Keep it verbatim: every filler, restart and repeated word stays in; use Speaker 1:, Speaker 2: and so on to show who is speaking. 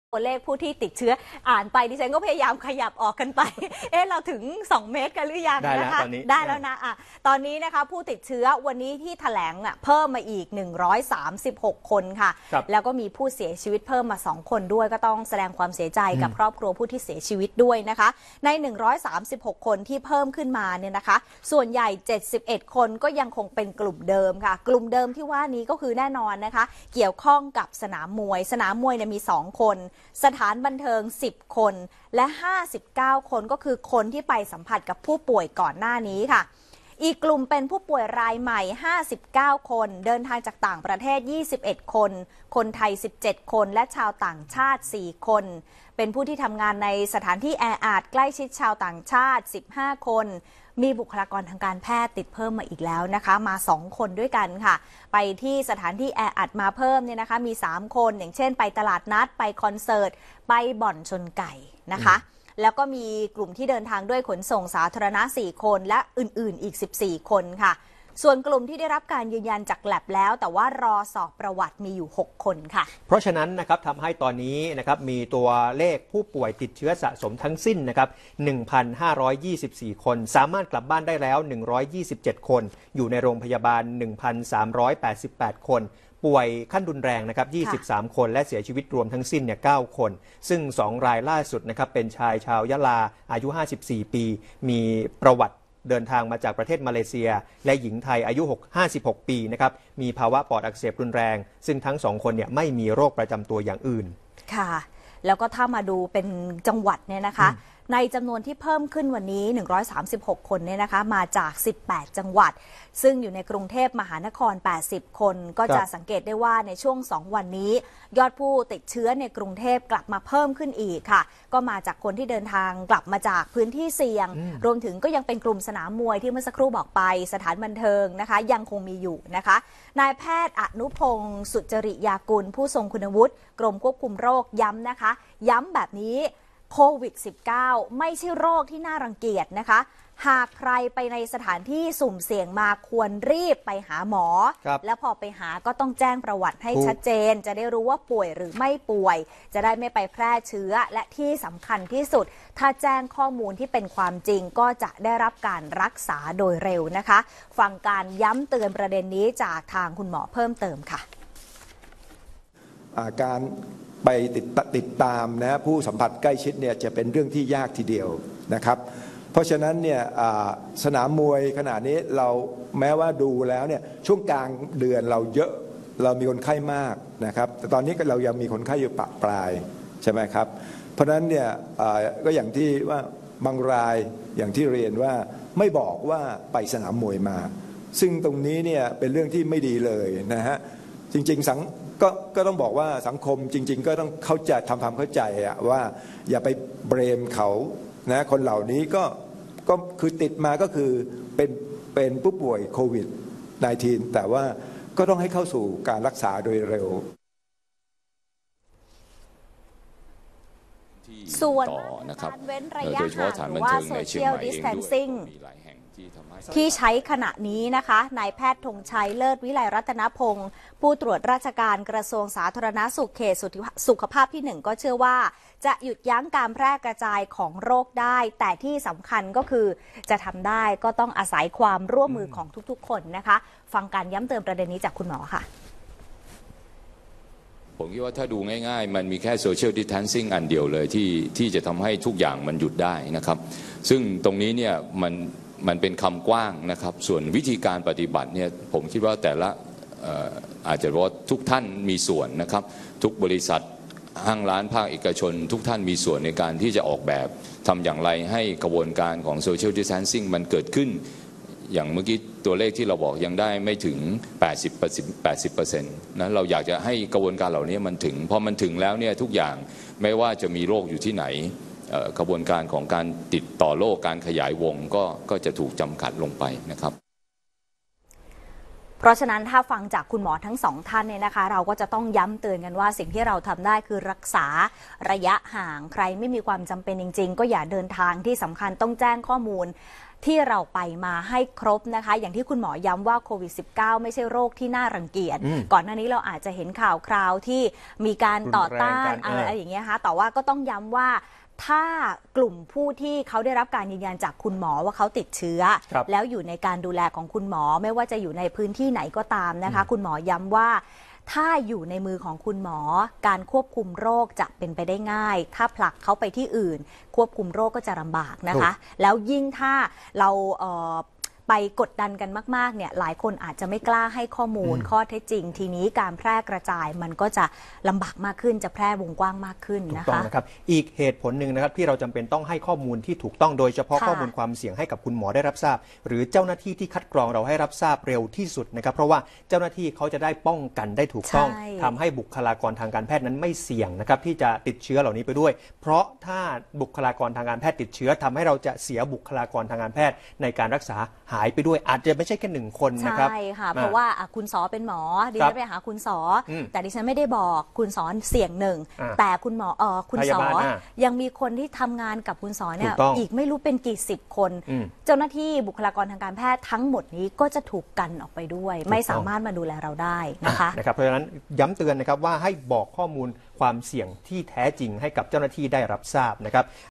Speaker 1: ตัวเลขผู้ที่ติดเชื้ออ่านไปดิฉันก็พยายามขยับออกกันไปเอ๊ะเราถึงสองเมตรกันหรือยังนะคะได้แล้วนะอ่ะตอนนี้นะคะผู้ติดเชื้อวันนี้ที่แถลงอ่ะเพิ่มมาอีกหนึ่งร้อยสามสิบหกคนค่ะแล้วก็มีผู้เสียชีวิตเพิ่มมาสองคนด้วยก็ต้องแสดงความเสียใจกับครอบครัวผู้ที่เสียชีวิตด้วยนะคะในหนึ่งร้อยสามสิบหกคนที่เพิ่มขึ้นมาเนี่ยนะคะส่วนใหญ่เจ็ดสิบเอ็ดคนก็ยังคงเป็นกลุ่มเดิมค่ะกลุ่มเดิมที่ว่านี้ก็คือแน่นอนนะคะเกี่ยวข้องกับสนามมวยสนามมวยเนี่ยมีสองคนสถานบันเทิงสิบคนและห้าสิบเก้าคนก็คือคนที่ไปสัมผัสกับผู้ป่วยก่อนหน้านี้ค่ะอีกกลุ่มเป็นผู้ป่วยรายใหม่ห้าสิบเก้าคนเดินทางจากต่างประเทศยี่สิบเอ็ดคนคนไทยสิบเจ็ดคนและชาวต่างชาติสี่คนเป็นผู้ที่ทำงานในสถานที่แออัดใกล้ชิดชาวต่างชาติสิบห้าคนมีบุคลากรทางการแพทย์ติดเพิ่มมาอีกแล้วนะคะมาสองคนด้วยกันค่ะไปที่สถานที่แออัดมาเพิ่มเนี่ยนะคะมีสามคนอย่างเช่นไปตลาดนัดไปคอนเสิร์ตไปบ่อนชนไก่นะคะแล้วก็มีกลุ่มที่เดินทางด้วยขนส่งสาธารณะสี่คนและอื่นๆอีกสิบสี่คนค่ะส่วนกลุ่มที่ได้รับการยืนยันจากแลบแล้วแต่ว่ารอสอบประวัติมีอยู่หกคนค่ะ
Speaker 2: เพราะฉะนั้นนะครับทำให้ตอนนี้นะครับมีตัวเลขผู้ป่วยติดเชื้อสะสมทั้งสิ้นนะครับ หนึ่งพันห้าร้อยยี่สิบสี่ คนสามารถกลับบ้านได้แล้วหนึ่งร้อยยี่สิบเจ็ดคนอยู่ในโรงพยาบาล หนึ่งพันสามร้อยแปดสิบแปด คนป่วยขั้นรุนแรงนะครับยี่สิบสามคนและเสียชีวิตรวมทั้งสิ้นเนี่ยเก้าคนซึ่งสองรายล่าสุดนะครับเป็นชายชาวยะลาอายุห้าสิบสี่ปีมีประวัติเดินทางมาจากประเทศมาเลเซียและหญิงไทยอายุห้าสิบหกปีนะครับมีภาวะปอดอักเสบรุนแรงซึ่งทั้งสองคนเนี่ยไม่มีโรคประจำตัวอย่างอื่น
Speaker 1: ค่ะแล้วก็ถ้ามาดูเป็นจังหวัดเนี่ยนะคะในจำนวนที่เพิ่มขึ้นวันนี้หนึ่งร้อยสามสิบหกคนเนี่ยนะคะมาจากสิบแปดจังหวัดซึ่งอยู่ในกรุงเทพมหานครแปดสิบคนก็จะสังเกตได้ว่าในช่วงสองวันนี้ยอดผู้ติดเชื้อในกรุงเทพกลับมาเพิ่มขึ้นอีกค่ะก็มาจากคนที่เดินทางกลับมาจากพื้นที่เสี่ยงรวมถึงก็ยังเป็นกลุ่มสนามมวยที่เมื่อสักครู่บอกไปสถานบันเทิงนะคะยังคงมีอยู่นะคะนายแพทย์อนุพงศ์สุจริยากุลผู้ทรงคุณวุฒิกรมควบคุมโรคย้ำนะคะย้ำแบบนี้โควิด สิบเก้า ไม่ใช่โรคที่น่ารังเกียจนะคะหากใครไปในสถานที่สุ่มเสี่ยงมาควรรีบไปหาหมอแล้วพอไปหาก็ต้องแจ้งประวัติให้ชัดเจนจะได้รู้ว่าป่วยหรือไม่ป่วยจะได้ไม่ไปแพร่เชื้อและที่สำคัญที่สุดถ้าแจ้งข้อมูลที่เป็นความจริงก็จะได้รับการรักษาโดยเร็วนะคะฟังการย้ำเตือนประเด็นนี้จากทางคุณหมอเพิ่มเติมค่ะ
Speaker 3: การไปติดติดตามนะผู้สัมผัสใกล้ชิดเนี่ยจะเป็นเรื่องที่ยากทีเดียวนะครับเพราะฉะนั้นเนี่ยสนามมวยขณะนี้เราแม้ว่าดูแล้วเนี่ยช่วงกลางเดือนเราเยอะเรามีคนไข้มากนะครับแต่ตอนนี้เรายังมีคนไข้อยู่ปะปลายใช่ไหมครับเพราะฉะนั้นเนี่ยก็อย่างที่ว่าบางรายอย่างที่เรียนว่าไม่บอกว่าไปสนามมวยมาซึ่งตรงนี้เนี่ยเป็นเรื่องที่ไม่ดีเลยนะฮะจริงๆสังก็ก็ต้องบอกว่าสังคมจริงๆก็ต้องเข้าใจทำความเข้าใจอะว่าอย่าไปเบรมเขานะคนเหล่านี้ก็ก็คือติดมาก็คือเป็นเป็นผู้ป่วยโควิด สิบเก้า แต่ว่าก็ต้องให้เข้าสู่การรักษาโดยเร็ว
Speaker 1: ส่วนการเว้นระยะห่างหรือว่า social distancing ที่ใช้ขณะนี้นะคะนายแพทย์ธงชัยเลิศวิไลรัตนพงศ์ผู้ตรวจราชการกระทรวงสาธารณสุขเขตสุขภาพที่หนึ่งก็เชื่อว่าจะหยุดยั้งการแพร่กระจายของโรคได้แต่ที่สำคัญก็คือจะทำได้ก็ต้องอาศัยความร่วมมือของทุกๆคนนะคะฟังการย้ำเตือนประเด็นนี้จากคุณหมอค่ะ
Speaker 4: ผมคิดว่าถ้าดูง่ายๆมันมีแค่ social distancing อันเดียวเลยที่ที่จะทำให้ทุกอย่างมันหยุดได้นะครับซึ่งตรงนี้เนี่ยมันมันเป็นคำกว้างนะครับส่วนวิธีการปฏิบัติเนี่ยผมคิดว่าแต่ละอาจจะว่าทุกท่านมีส่วนนะครับทุกบริษัทห้างร้านภาคเอกชนทุกท่านมีส่วนในการที่จะออกแบบทำอย่างไรให้กระบวนการของ social distancing มันเกิดขึ้นอย่างเมื่อกี้ตัวเลขที่เราบอกยังได้ไม่ถึง แปดสิบเปอร์เซ็นต์ แปดสิบเปอร์เซ็นต์ นะเราอยากจะให้กระบวนการเหล่านี้มันถึงพอมันถึงแล้วเนี่ยทุกอย่างไม่ว่าจะมีโรคอยู่ที่ไหนกระบวนการของการติดต่อโรคการขยายวงก็ก็จะถูกจำกัดลงไปนะครับ
Speaker 1: เพราะฉะนั้นถ้าฟังจากคุณหมอทั้งสองท่านเนี่ยนะคะเราก็จะต้องย้ำเตือนกันว่าสิ่งที่เราทำได้คือรักษาระยะห่างใครไม่มีความจำเป็นจริงๆก็อย่าเดินทางที่สำคัญต้องแจ้งข้อมูลที่เราไปมาให้ครบนะคะอย่างที่คุณหมอย้ำว่าโควิด สิบเก้า ไม่ใช่โรคที่น่ารังเกียจก่อนหน้านี้เราอาจจะเห็นข่าวคราวที่มีการต่อต้านอะไรอย่างเงี้ยค่ะแต่ว่าก็ต้องย้ำว่าถ้ากลุ่มผู้ที่เขาได้รับการยืนยันจากคุณหมอว่าเขาติดเชื้อแล้วอยู่ในการดูแลของคุณหมอไม่ว่าจะอยู่ในพื้นที่ไหนก็ตามนะคะคุณหมอย้ำว่าถ้าอยู่ในมือของคุณหมอการควบคุมโรคจะเป็นไปได้ง่ายถ้าผลักเขาไปที่อื่นควบคุมโรคก็จะลำบากนะคะแล้วยิ่งถ้าเราเอ่อไปกดดันกันมากๆเนี่ยหลายคนอาจจะไม่กล้าให้ข้อมูลข้อเท็จจริงทีนี้การแพร่กระจายมันก็จะลำบากมากขึ้นจะแพร่วงกว้างมากขึ้นนะคะถูกต้อง
Speaker 2: นะครับอีกเหตุผลหนึ่งนะครับที่เราจำเป็นต้องให้ข้อมูลที่ถูกต้องโดยเฉพาะข้อมูลความเสี่ยงให้กับคุณหมอได้รับทราบหรือเจ้าหน้าที่ที่คัดกรองเราให้รับทราบเร็วที่สุดนะครับเพราะว่าเจ้าหน้าที่เขาจะได้ป้องกันได้ถูกต้องทำให้บุคลากรทางการแพทย์นั้นไม่เสี่ยงนะครับที่จะติดเชื้อเหล่านี้ไปด้วยเพราะถ้าบุคลากรทางการแพทย์ติดเชื้อทำให้เราจะเสียบุคลากรทางการแพทย์ในการรักษาหายไปด้วยอาจจะไม่ใช่แค่หนึ่งคนนะครับ
Speaker 1: ใช่ค่ะเพราะว่าคุณสอเป็นหมอดิฉันไปหาคุณสอแต่ดิฉันไม่ได้บอกคุณสอเสี่ยงหนึ่งแต่คุณหมอเออคุณสอยังมีคนที่ทำงานกับคุณสอเนี่ยอีกไม่รู้เป็นกี่สิบคนเจ้าหน้าที่บุคลากรทางการแพทย์ทั้งหมดนี้ก็จะถูกกันออกไปด้วยไม่สามารถมาดูแลเราได้นะคะ
Speaker 2: นะครับเพราะฉะนั้นย้ำเตือนนะครับว่าให้บอกข้อมูลความเสี่ยงที่แท้จริงให้กับเจ้าหน้าที่ได้รับทราบนะครับ